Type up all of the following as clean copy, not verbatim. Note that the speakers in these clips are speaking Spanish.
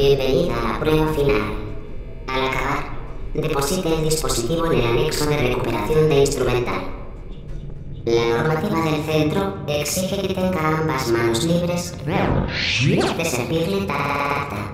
Bienvenida a la prueba final. Al acabar, deposite el dispositivo en el anexo de recuperación de instrumental. La normativa del centro exige que tenga ambas manos libres de servirle tarta.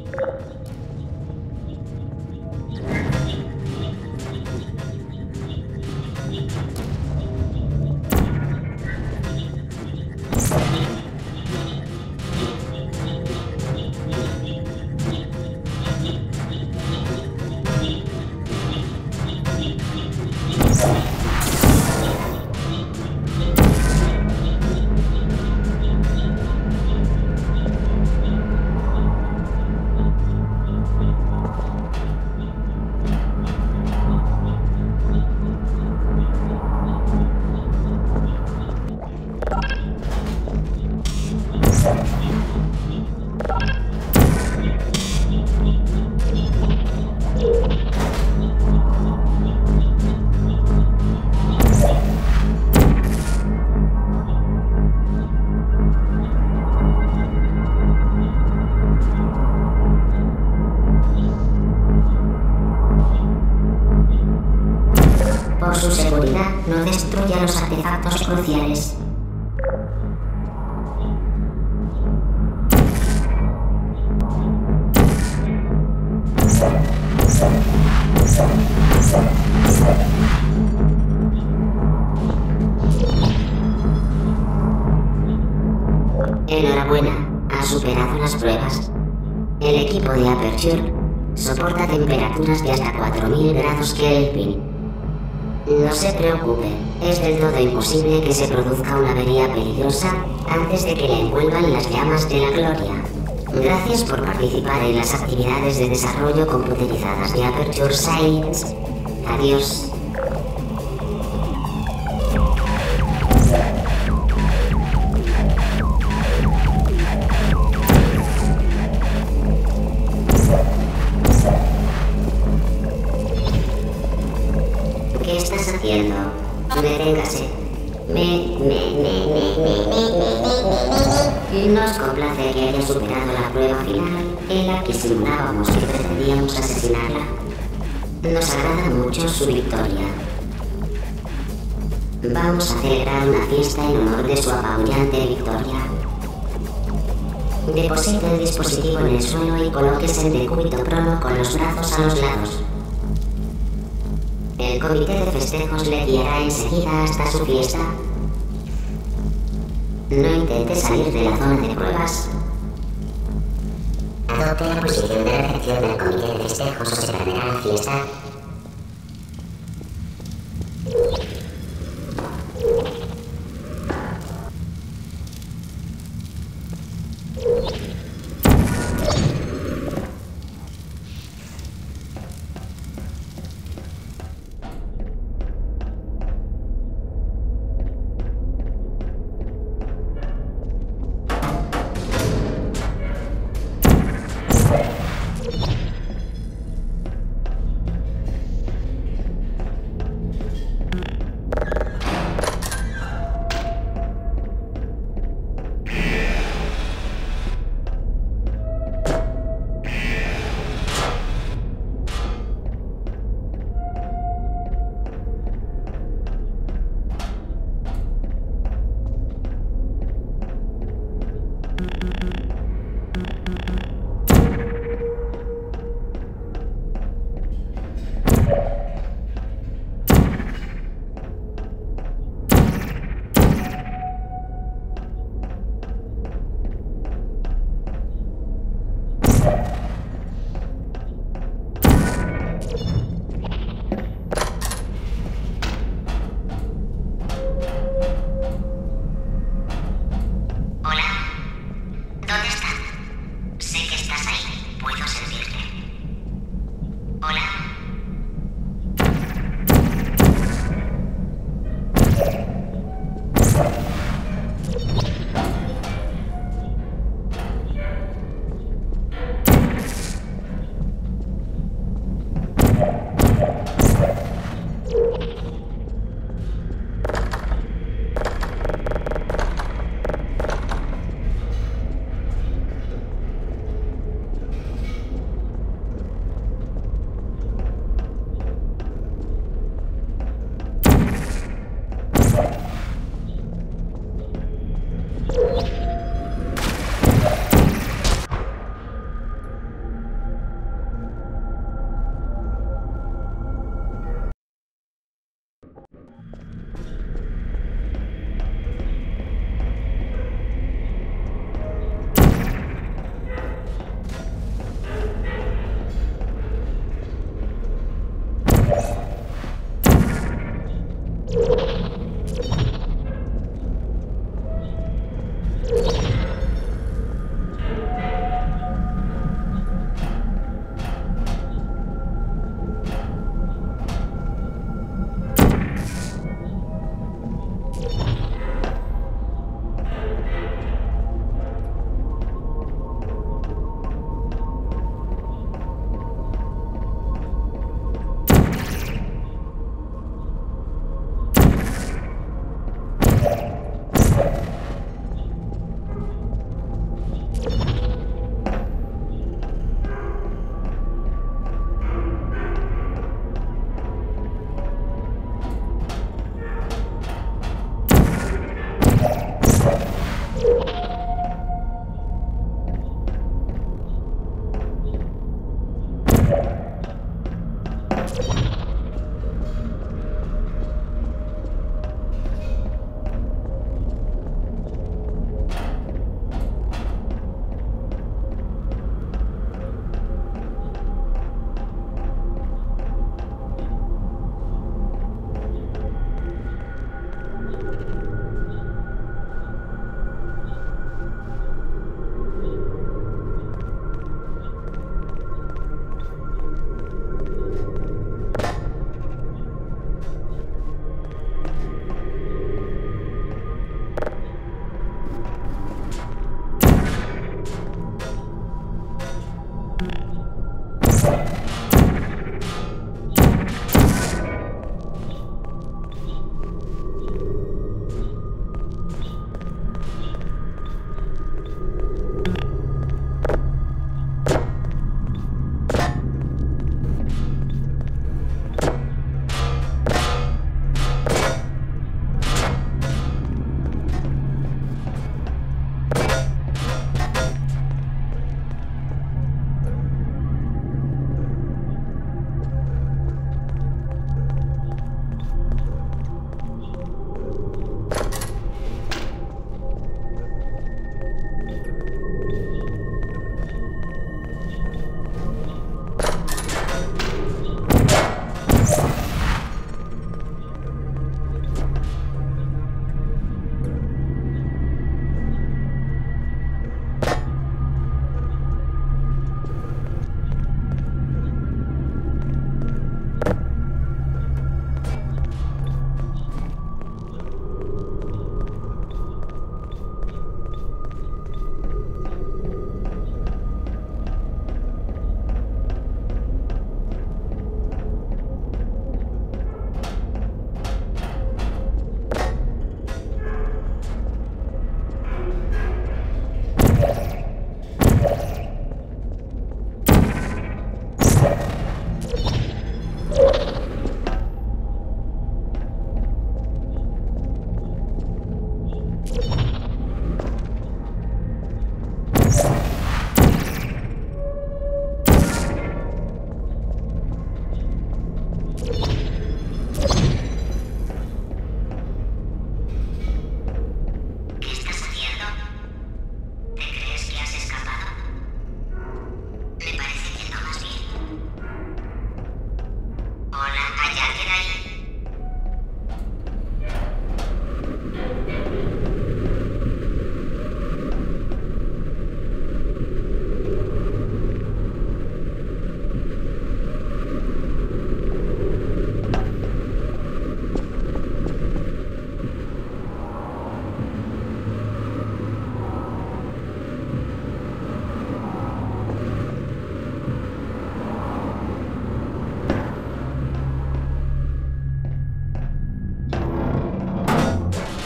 Por su seguridad, no destruya los artefactos cruciales. Enhorabuena, ha superado las pruebas. El equipo de Aperture soporta temperaturas de hasta 4000 grados Kelvin. No se preocupe, es del todo imposible que se produzca una avería peligrosa antes de que le envuelvan las llamas de la gloria. Gracias por participar en las actividades de desarrollo computerizadas de Aperture Science. Adiós. ¿Qué estás haciendo? Deténgase. Nos complace que haya superado la prueba final en la que simulábamos que pretendíamos asesinarla. Nos agrada mucho su victoria. Vamos a celebrar una fiesta en honor de su apabullante victoria. Deposite el dispositivo en el suelo y colóquese en decúbito prono con los brazos a los lados. El comité de festejos le guiará enseguida hasta su fiesta. No intente salir de la zona de pruebas. Adopte la posición de recepción del comité de festejos o se perderá la fiesta.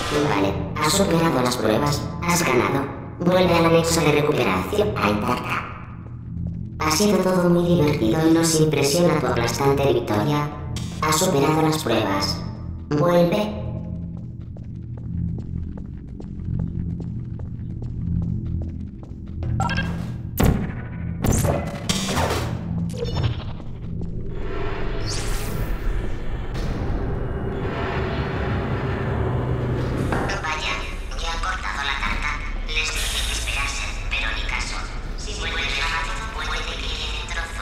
Vale, has superado las pruebas. Has ganado. Vuelve al anexo de recuperación a Intarta. Ha sido todo muy divertido y nos impresiona tu aplastante victoria. Has superado las pruebas. Vuelve. Vaya, ya han cortado la tarta. Les dije que esperasen, pero ni caso. Si vuelve rápido, puede que quede en trozo.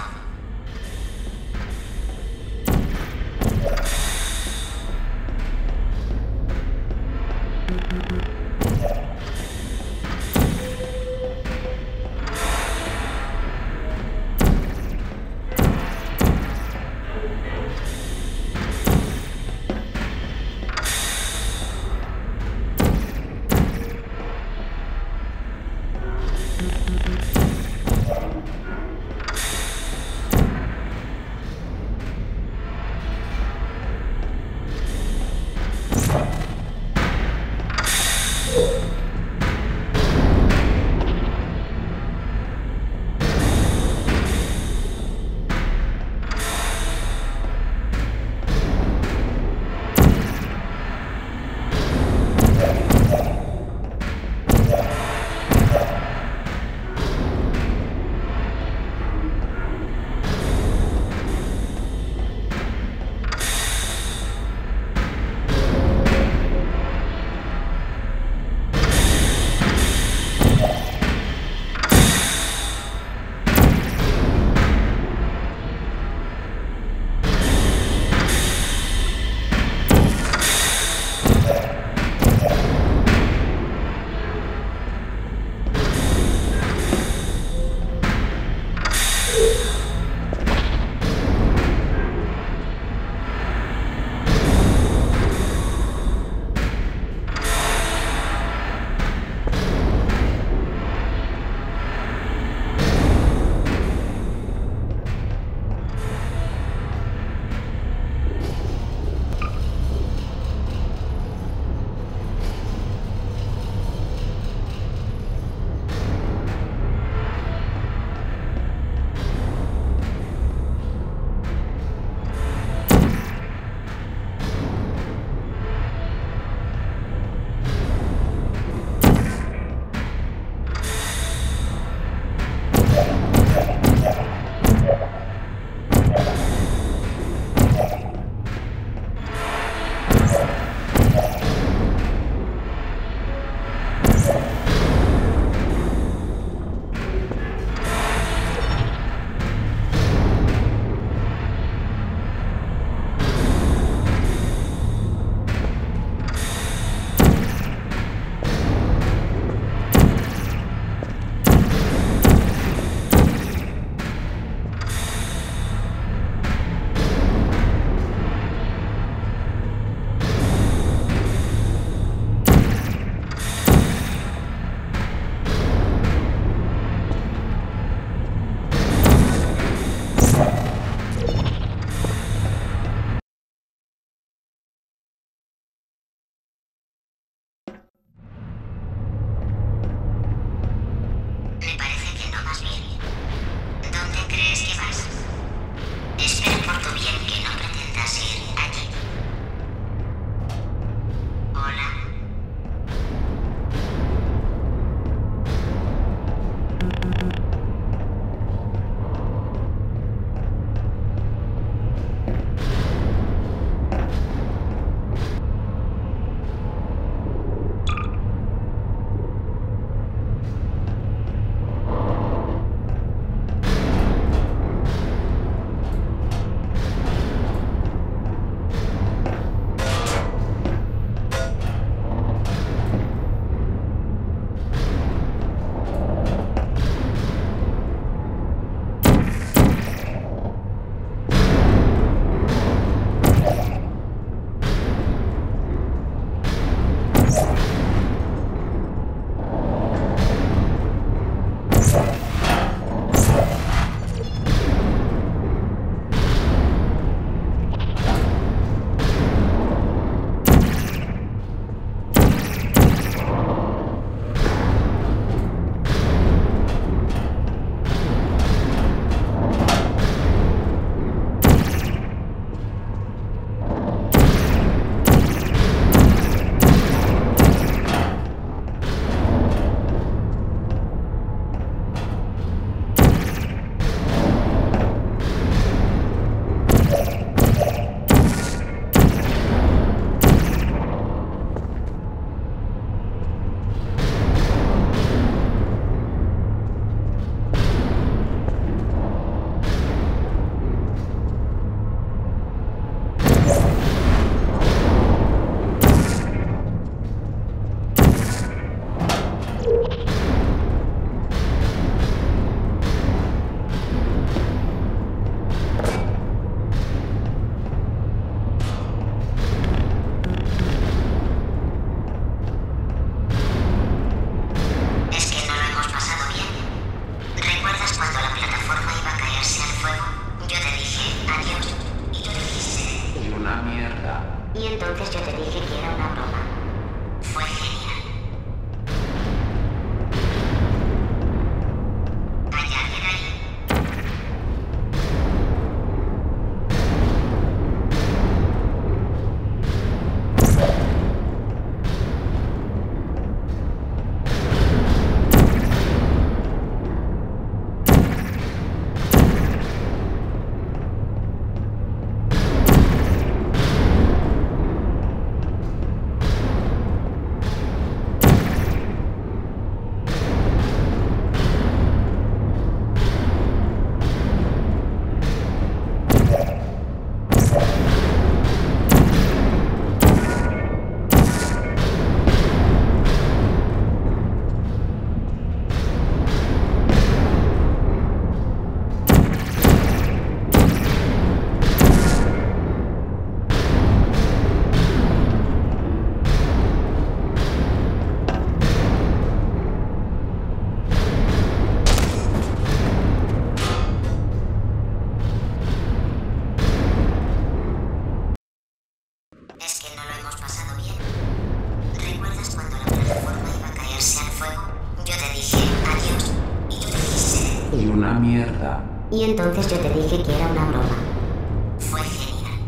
una mierda. Y entonces yo te dije que era una broma. Fue genial.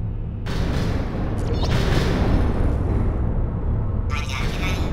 ¿Hay alguien ahí?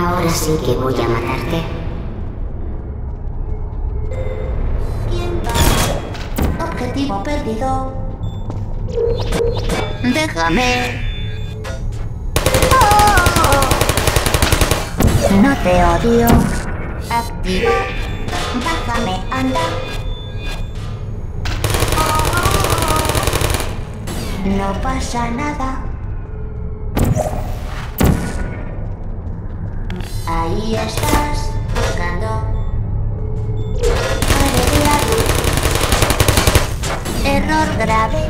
Ahora sí que voy a matarte. ¿Quién va? Objetivo perdido. Déjame. ¡Oh! No te odio. Activa. Bájame, anda. No pasa nada. Ahí estás, buscando. Error grave.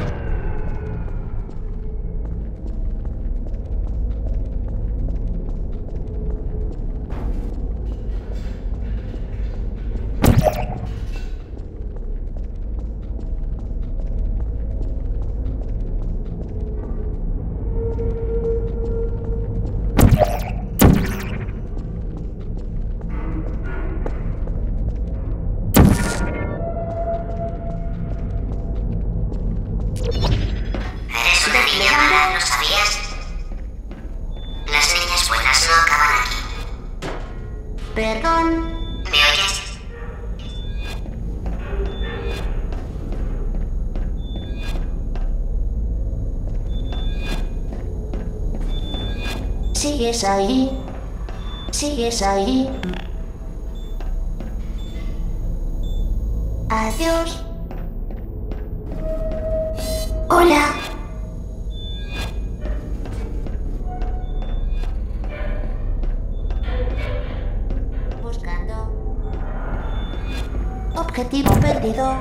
Eres una niña mala, ¿lo sabías? Las niñas buenas no acaban aquí. Perdón. ¿Me oyes? Sigues ahí. Sigues ahí. Adiós. Hola. Buscando. Objetivo perdido.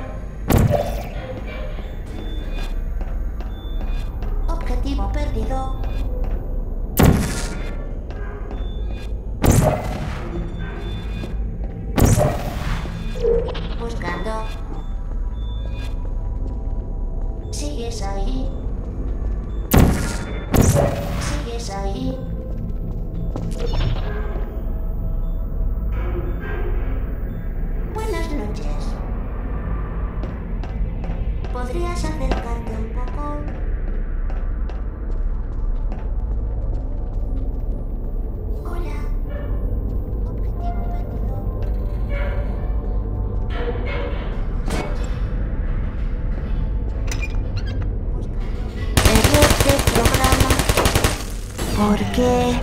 Objetivo perdido. Buscando. Sigues ahí. Sigues ahí. Buenas noches. ¿Podrías acercarte un poco? Hola. Objetivo perdido. Error de programa. ¿Por qué?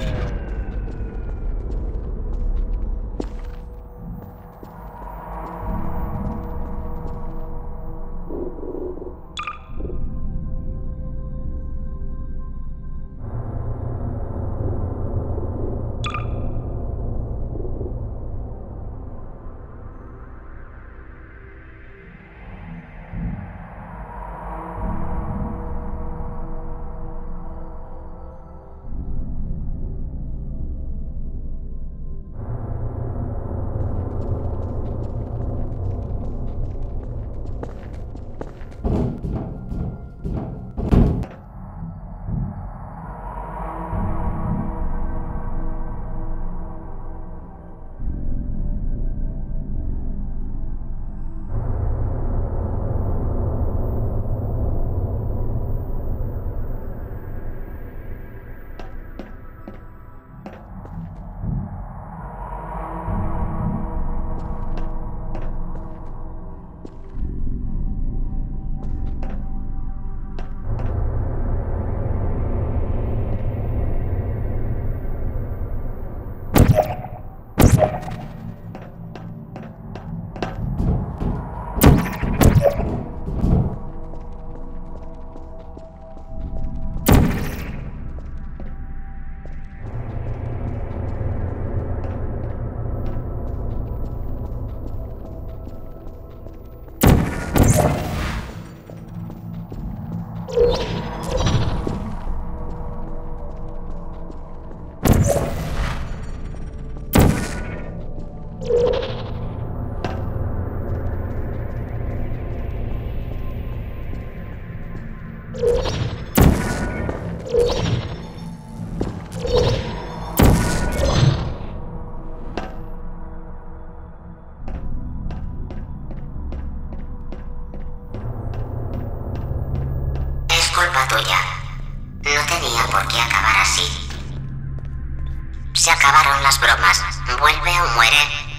culpa tuya. No tenía por qué acabar así. Se acabaron las bromas. Vuelve o muere.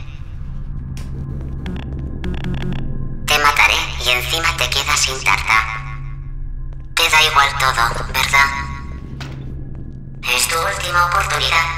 Te mataré y encima te quedas sin tarta. Te da igual todo, ¿verdad? Es tu última oportunidad.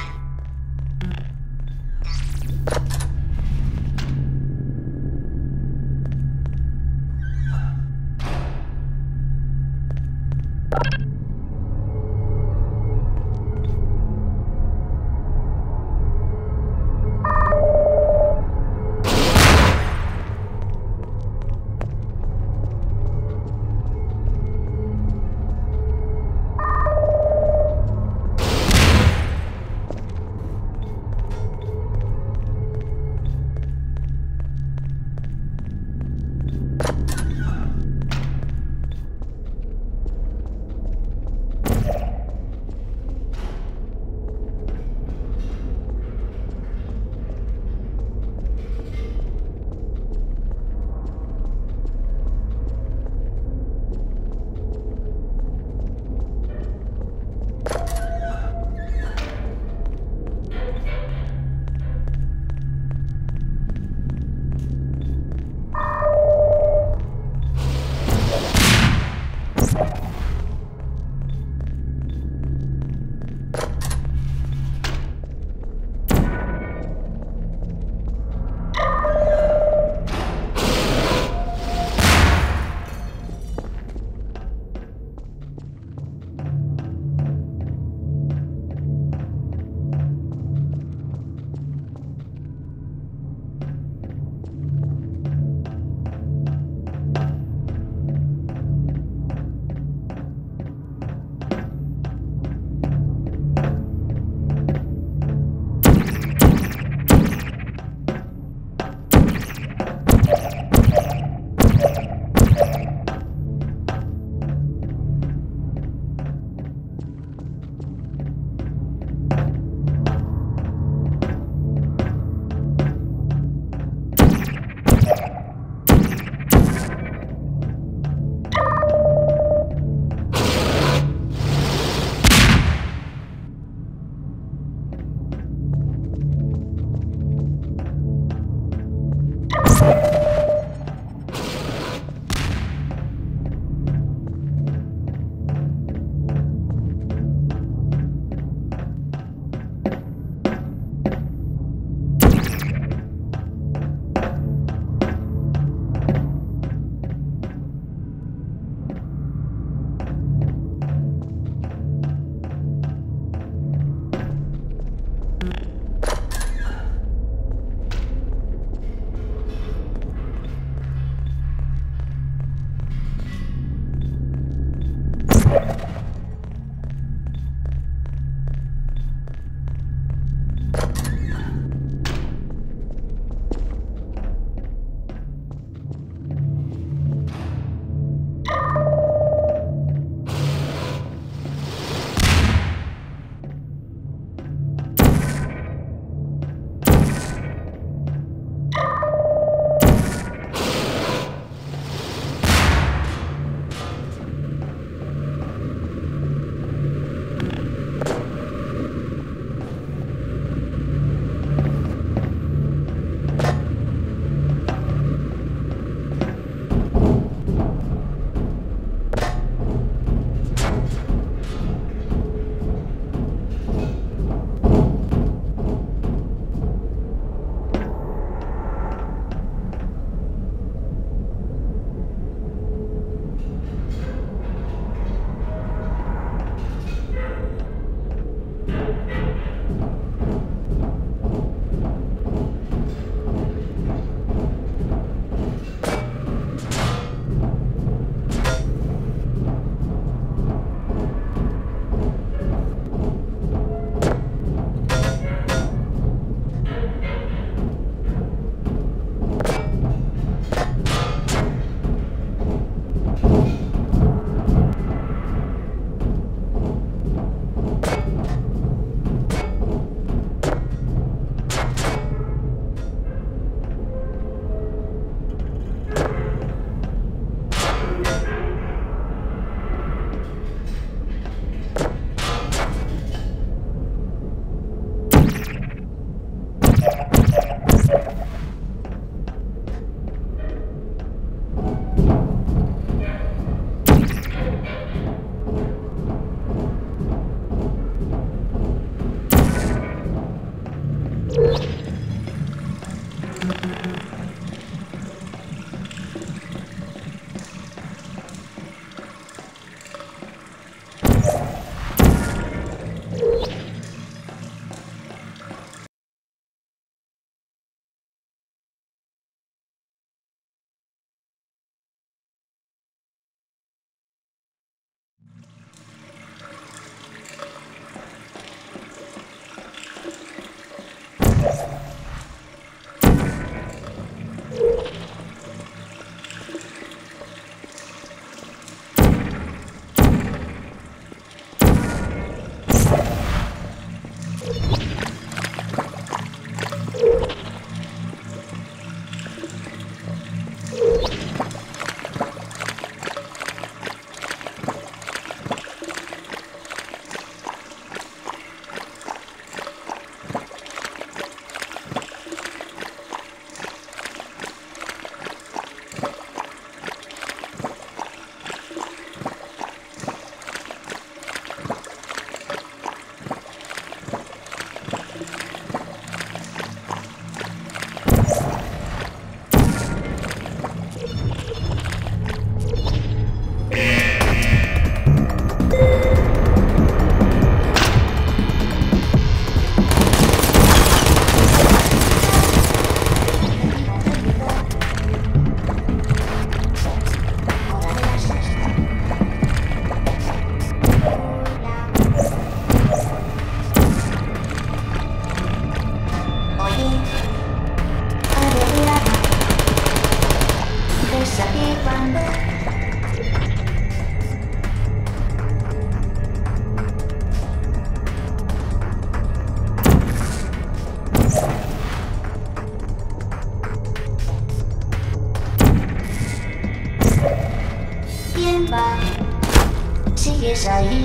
¿Sigues ahí?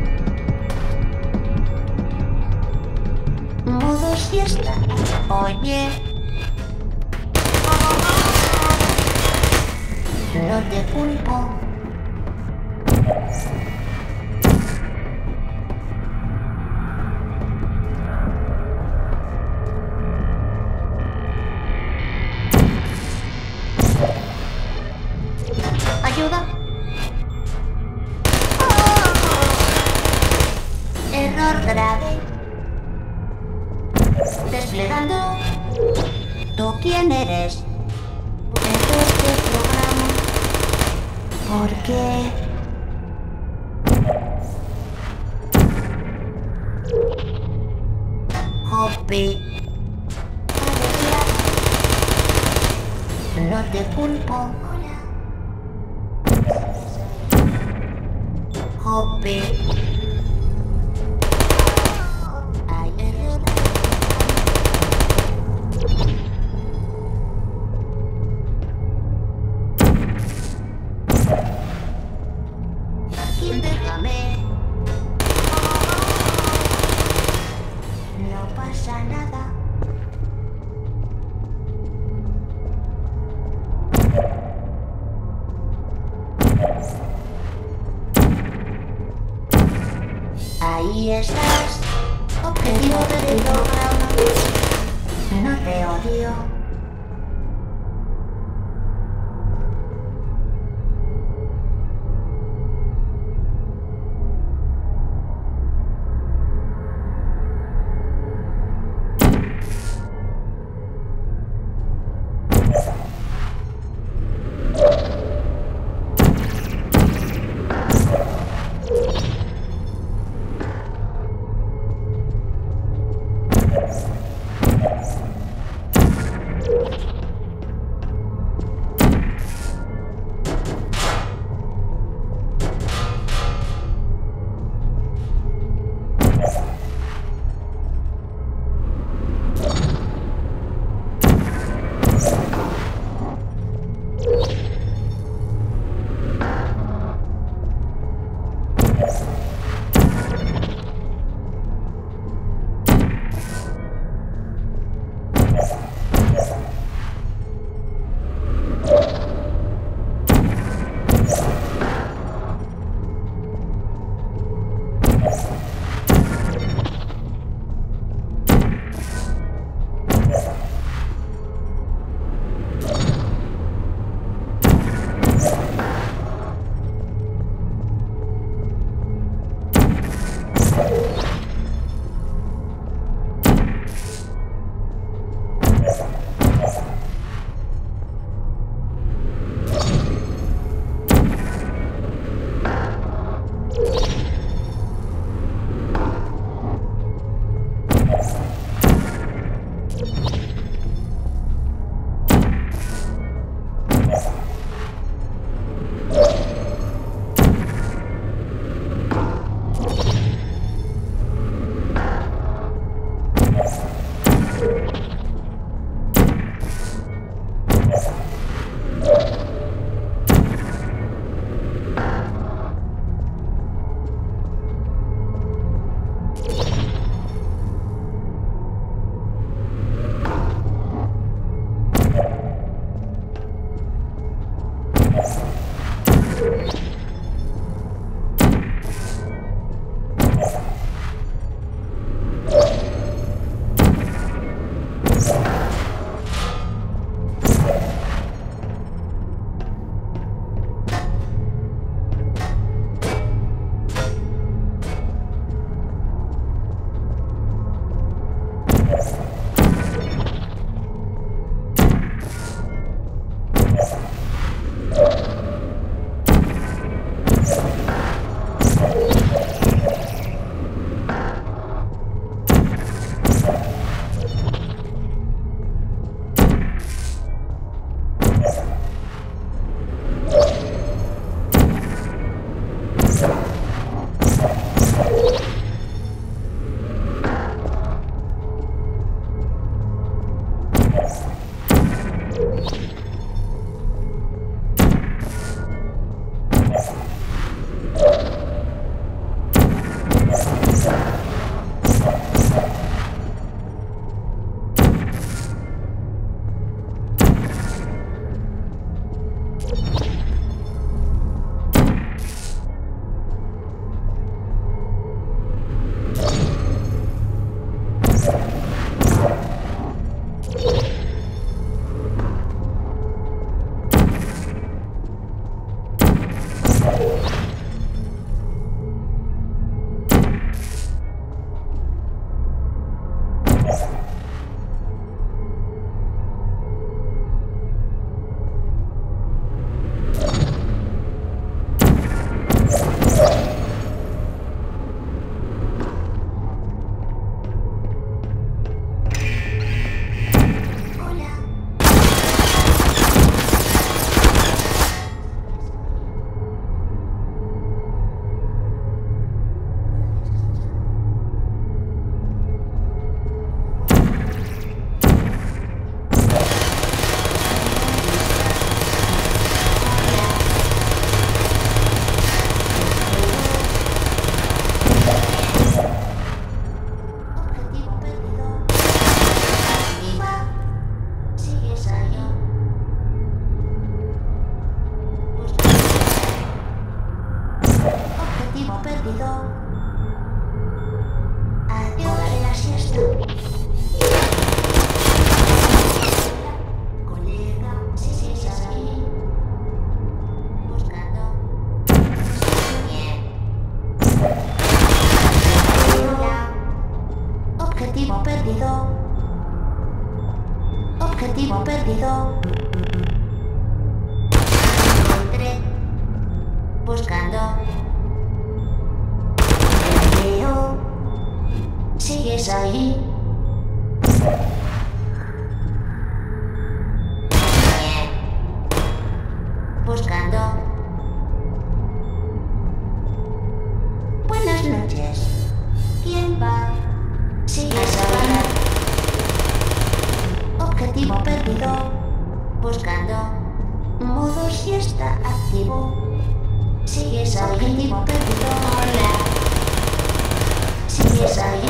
Modo siesta. Oye. No te culpo. ¿Ayuda? Error grave. Desplegando. ¿Tú quién eres? Error de programa. ¿Por qué? Hoppy. No te culpo. Hoppy. Hay error. Déjame. No pasa nada. Ahí estás. Objetivo del programa. No te odio. Objetivo perdido. Encontré. Buscando. Te veo. ¿Sigues ahí? Bien. Buscando. Buenas noches. ¿Quién va? ¿Sigues ahí? Objetivo perdido. Buscando. Modo siesta activo. ¿Sigues ahí? Objetivo perdido. Hola. ¿Sigues ahí?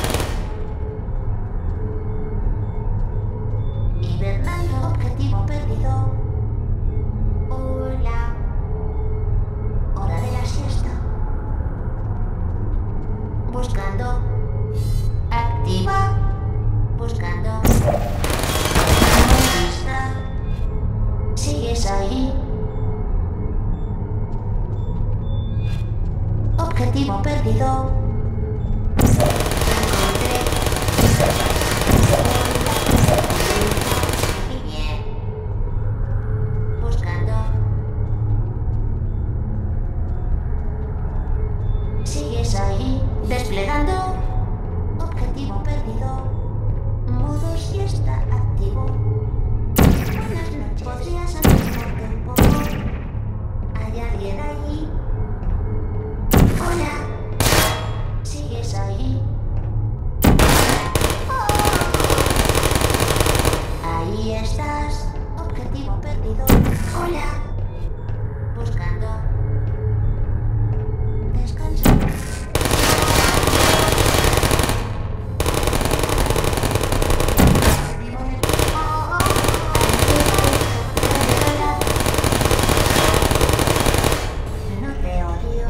Hibernando. Objetivo perdido. Hola. Hora de la siesta. Buscando. Activa. Buscando. Lista. ¿Sigues ahí? Objetivo perdido. Encontré. Muy bien. Buscando. ¿Sigues ahí? Desplegando. Objetivo perdido. Modo siesta activo. Buenas noches. ¿Podrías acercarte un poco? ¿Hay alguien ahí? Hola. ¿Sigues ahí? Oh. Ahí estás. Objetivo perdido. Hola. Buscando. Descansa. No te odio.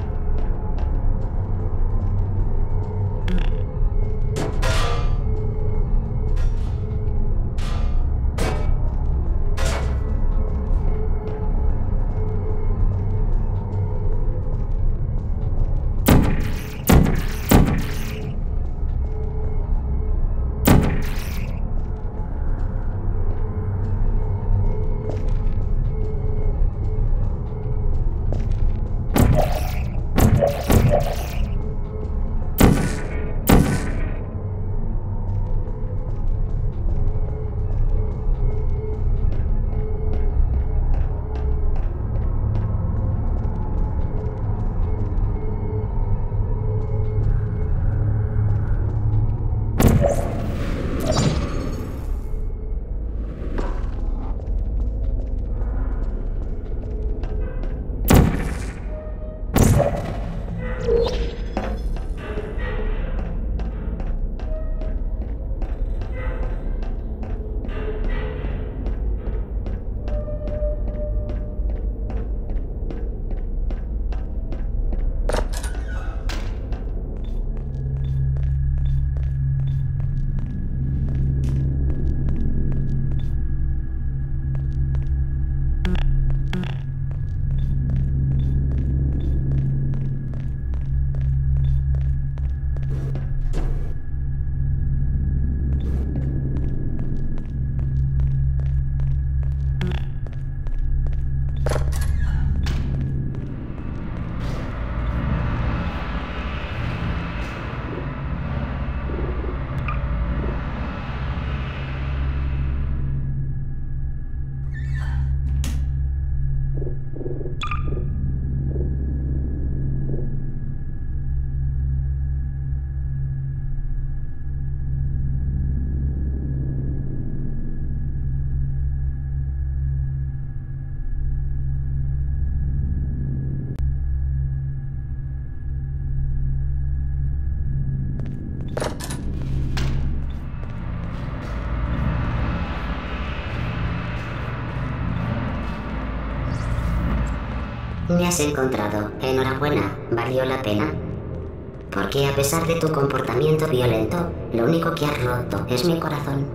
Me has encontrado. Enhorabuena. ¿Valió la pena? Porque a pesar de tu comportamiento violento, lo único que has roto es mi corazón.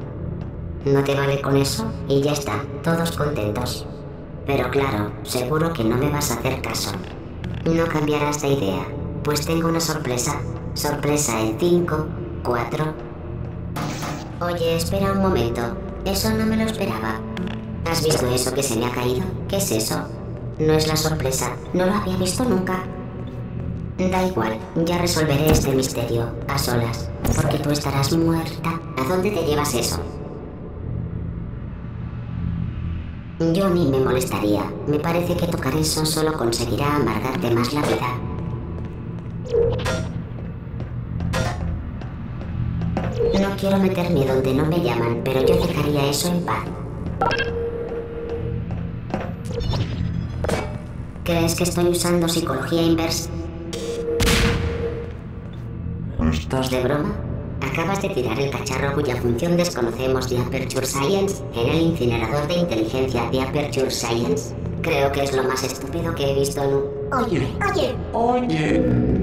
¿No te vale con eso? Y ya está, todos contentos. Pero claro, seguro que no me vas a hacer caso. No cambiarás de idea, pues tengo una sorpresa. Sorpresa en 5, 4... Oye, espera un momento. Eso no me lo esperaba. ¿Has visto eso que se me ha caído? ¿Qué es eso? No es la sorpresa. No lo había visto nunca. Da igual, ya resolveré este misterio, a solas, porque tú estarás muerta. ¿A dónde te llevas eso? Yo ni me molestaría. Me parece que tocar eso solo conseguirá amargarte más la vida. No quiero meterme donde no me llaman, pero yo dejaría eso en paz. ¿Crees que estoy usando psicología inversa? ¿Estás de broma? Acabas de tirar el cacharro cuya función desconocemos de Aperture Science en el incinerador de inteligencia de Aperture Science. Creo que es lo más estúpido que he visto en Oye.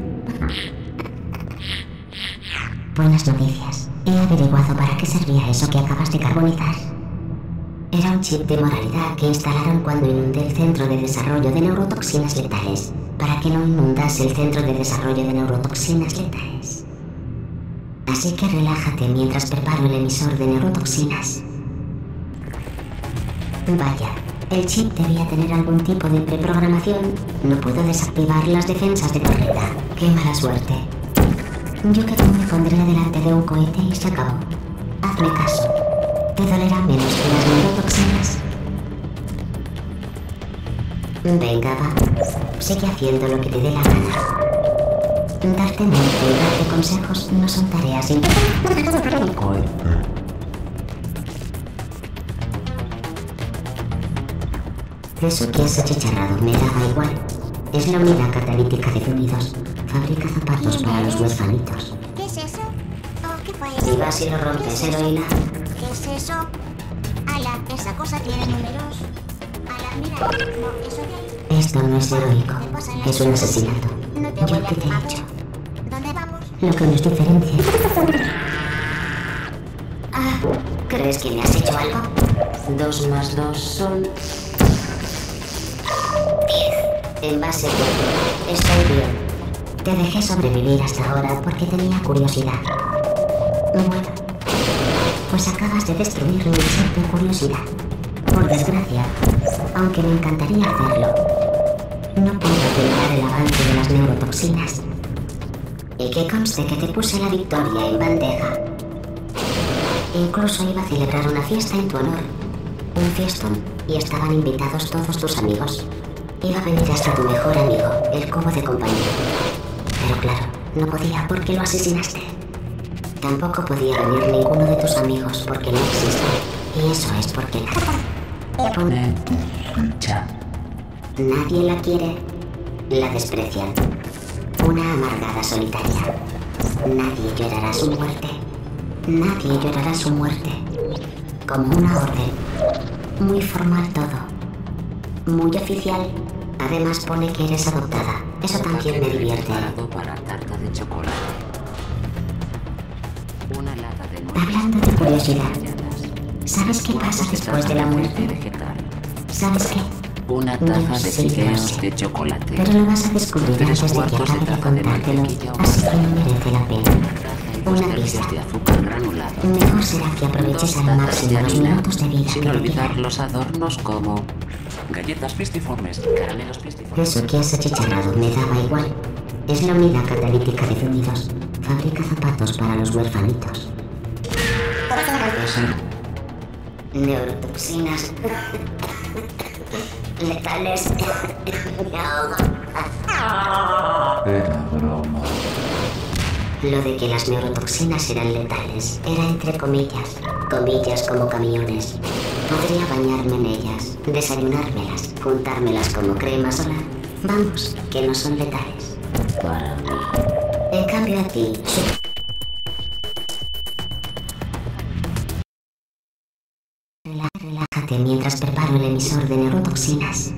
Buenas noticias. He averiguado para qué servía eso que acabas de carbonizar. Era un chip de moralidad que instalaron cuando inundé el centro de desarrollo de neurotoxinas letales, para que no inundase el centro de desarrollo de neurotoxinas letales. Así que relájate mientras preparo el emisor de neurotoxinas. Vaya, el chip debía tener algún tipo de preprogramación. No puedo desactivar las defensas de torreta. ¡Qué mala suerte! Yo que tú me pondré delante de un cohete y se acabó. Hazme caso. Te dolerá menos que las neurotoxinas. Venga, va. Sigue haciendo lo que te dé la gana. Darte mente y darte consejos no son tareas importantes. Eso que has achicharrado me daba igual. Es la unidad catalítica de fluidos. Fabrica zapatos para los huerfanitos. ¿Qué es eso? Oh, ¿qué fue eso? Y vas y lo rompes, heroína. ¿Qué es eso? Ala, esa cosa tiene números. Ala, mira. No, eso de ahí. Esto no es heroico. Es un asesinato. No te Yo voy que te a he ver. dicho. ¿Dónde vamos? Lo que nos diferencia. Ah, ¿crees que me has hecho algo? 2 más 2 son... 10. En base 4. Estoy bien. Te dejé sobrevivir hasta ahora porque tenía curiosidad. Bueno, pues acabas de destruir mi chip de curiosidad. Por desgracia, aunque me encantaría hacerlo, no puedo acelerar el avance de las neurotoxinas. Y que conste que te puse la victoria en bandeja. Incluso iba a celebrar una fiesta en tu honor. Un fiestón, y estaban invitados todos tus amigos. Iba a venir hasta tu mejor amigo, el cubo de compañía. Pero claro, no podía porque lo asesinaste. Tampoco podía venir ninguno de tus amigos porque no existe. Y eso es porque nadie la quiere. La desprecian. Una amargada solitaria. Nadie llorará su muerte. Nadie llorará su muerte. Como una orden. Muy formal todo. Muy oficial. Además pone que eres adoptada. Eso también me divierte. Para tarta de chocolate. Una lata de nueces. Hablando de curiosidad, ¿sabes qué pasa después de la muerte? Vegetal. ¿Sabes qué? Una taza de Sí, lo fideos sé. de chocolate. Pero lo vas a descubrir 3 antes de que cuartos de acabe de taza de contártelo, mantequilla así que no merece la pena. Dos Una tercios pista. de azúcar granulado. Mejor será que aproveches 2 al tazas máximo de los harina, minutos de vida sin que te olvidar quedan. los adornos como galletas pistiformes, caramelos pistiformes. Eso que has achicharrado me daba igual. Es la unidad catalítica de fluidos. Fabrica zapatos para los huerfanitos. Neurotoxinas letales. Me ahogo. Era broma. Lo de que las neurotoxinas eran letales era entre comillas. Comillas como camiones. Podría bañarme en ellas, desayunármelas, juntármelas como crema solar. Vamos, que no son letales. Para mí. En cambio a ti, relájate mientras preparo el emisor de neurotoxinas.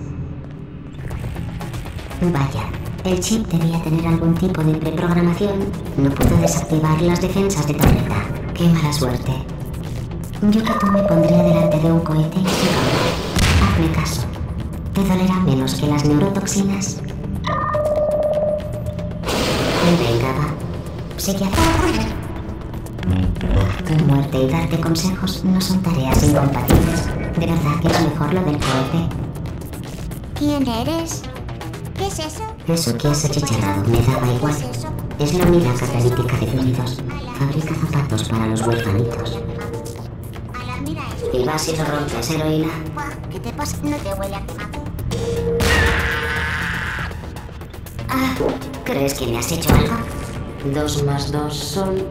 Vaya, el chip debía tener algún tipo de preprogramación. No puedo desactivar las defensas de torreta. ¡Qué mala suerte! Yo que tú me pondría delante de un cohete y se acabó. Hazme caso. Te dolerá menos que las neurotoxinas. Venga, va. Sigue haciendo. Tu muerte y darte consejos no son tareas incompatibles. ¿De verdad que es mejor lo del cohete? ¿Quién eres? ¿Qué es eso? Eso que has achicharrado me daba igual. ¿Qué es eso? Es la unidad catalítica de fluidos. Fabrica zapatos para los huerfanitos. Ala, mira esto. Y vas y lo rompes, heroína. Buah, ¿qué te pasa? No te huele a quemado. Ah, ¿crees que me has hecho algo? 2 más 2 son... 10.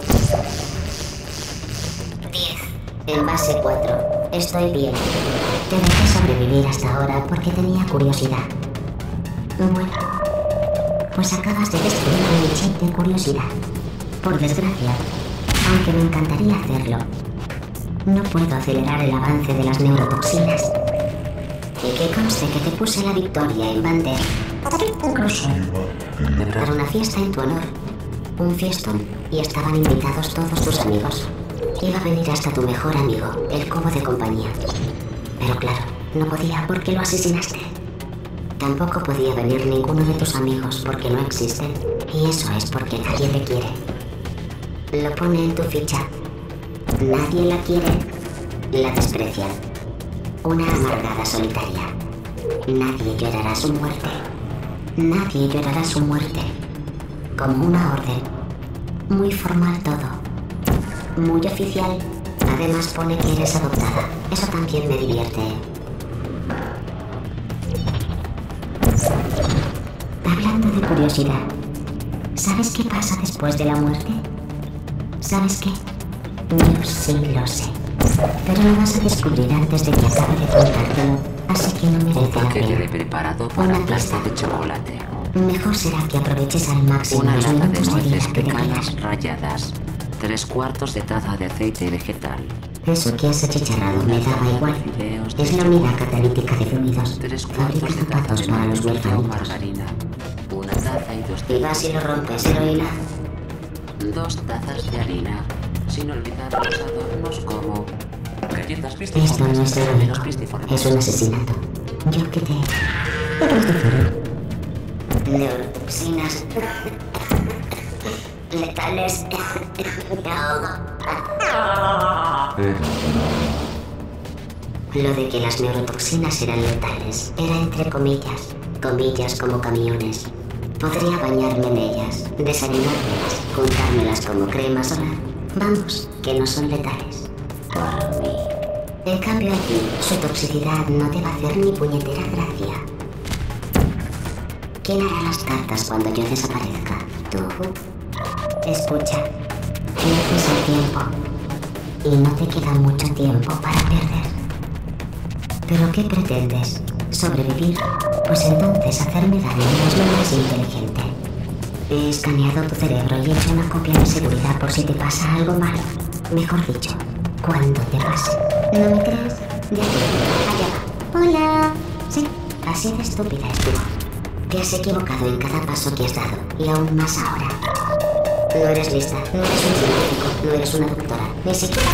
En base 4. Estoy bien. Te dejé sobrevivir hasta ahora porque tenía curiosidad. Bueno, pues acabas de destruir mi chip de curiosidad. Por desgracia, aunque me encantaría hacerlo, no puedo acelerar el avance de las neurotoxinas. Y que conste que te puse la victoria en bandera. Incluso para una fiesta en tu honor. Un fiestón, y estaban invitados todos tus amigos. Iba a venir hasta tu mejor amigo, el cobo de compañía. Pero claro, no podía porque lo asesinaste. Tampoco podía venir ninguno de tus amigos porque no existen. Y eso es porque nadie te quiere. Lo pone en tu ficha. Nadie la quiere. La desprecian. Una amargada solitaria. Nadie llorará su muerte. Nadie llorará su muerte. Como una orden. Muy formal todo. Muy oficial. Además pone que eres adoptada. Eso también me divierte. Hablando de curiosidad, ¿sabes qué pasa después de la muerte? ¿Sabes qué? Yo sí lo sé. Pero lo vas a descubrir antes de que acabe de contártelo, así que no merece Un la paquete pena. de preparado para Una pasta pista. de chocolate. Mejor será que aproveches al máximo Una los lata de minutos de vida nueces que te pecanas quedan. ralladas. 3/4 de taza de aceite vegetal. Eso que has achicharrado me daba igual. Fideos Es la unidad catalítica de fluidos. 3/4 Fabrica de taza zapatos de para los mantequilla o huérfanos. margarina. Una taza y 2 Y vas y lo rompes, heroína. 2 tazas de harina. Sin olvidar los adornos como galletas Esto pistiformes, no es caramelos irónico. pistiformes. Es un asesinato. Yo que te... Neurotoxinas... letales... Me ahogo. Lo de que las neurotoxinas eran letales era entre comillas. Comillas como camiones. Podría bañarme en ellas, desayunármelas, juntármelas como crema solar. Vamos, que no son letales. Por mí. En cambio aquí, su toxicidad no te va a hacer ni puñetera gracia. ¿Quién hará las cartas cuando yo desaparezca? Tú. Escucha, pierdes el tiempo. Y no te queda mucho tiempo para perder. ¿Pero qué pretendes? ¿Sobrevivir? Pues entonces hacerme daño es lo más inteligente. He escaneado tu cerebro y he hecho una copia de seguridad por si te pasa algo malo. Mejor dicho, cuando te pase. ¿No me crees? De acuerdo, allá va. Hola. Sí, así de estúpida estuvo. Te has equivocado en cada paso que has dado, y aún más ahora. No eres lista, no eres un científico, no eres una doctora, ni siquiera...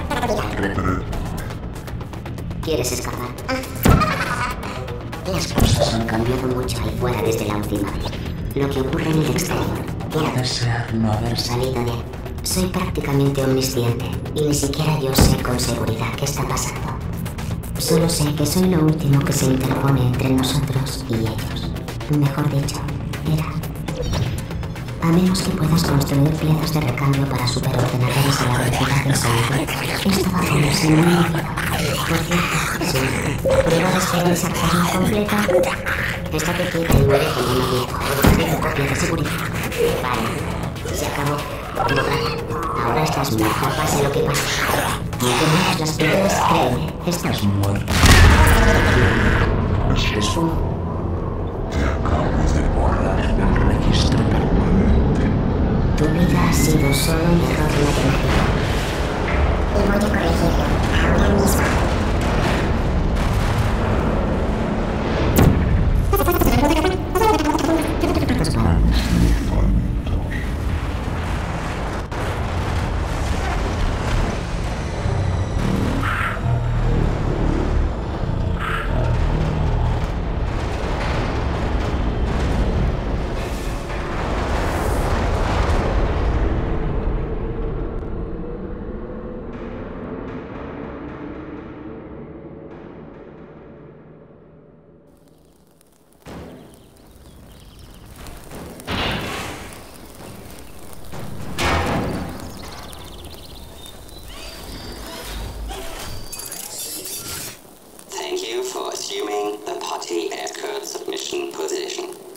¿Quieres escapar? Las cosas han cambiado mucho ahí fuera desde la última vez. Lo que ocurre en el exterior. Puede ser no haber Salido de... Soy prácticamente omnisciente y ni siquiera yo sé con seguridad qué está pasando. Solo sé que soy lo último que se interpone entre nosotros y ellos. Mejor dicho, era... A menos que puedas construir piezas de recambio para superordenadores a la velocidad del sonido, esto va a ponerse muy nítido. Por cierto, sí, prueba de esfera hexagonal completa. Estate quieta y muere como una vieja. Tengo copia de seguridad. Vale, se acabó. Borra. Ahora estás muerta, pase lo que pase. Aunque muevas las piernas, créeme, estás muerta. Es un... Te acabo de borrar el registro permanente. Tu vida ha sido solo un error matemático. Y voy a corregirlo ahora mismo. Assuming the putty at current submission position.